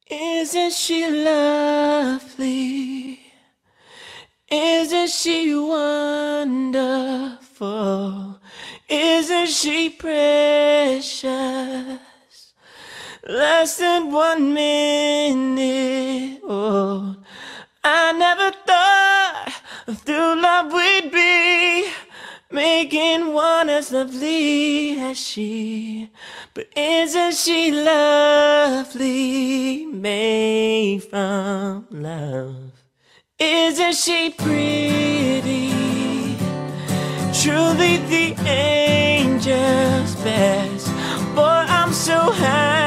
Isn't she lovely? Isn't she wonderful? Isn't she precious? Less than 1 minute old. I never thought through love we'd be making one as lovely as she. But isn't she lovely, made from love? Isn't she pretty? Truly the angel's best. Boy, I'm so happy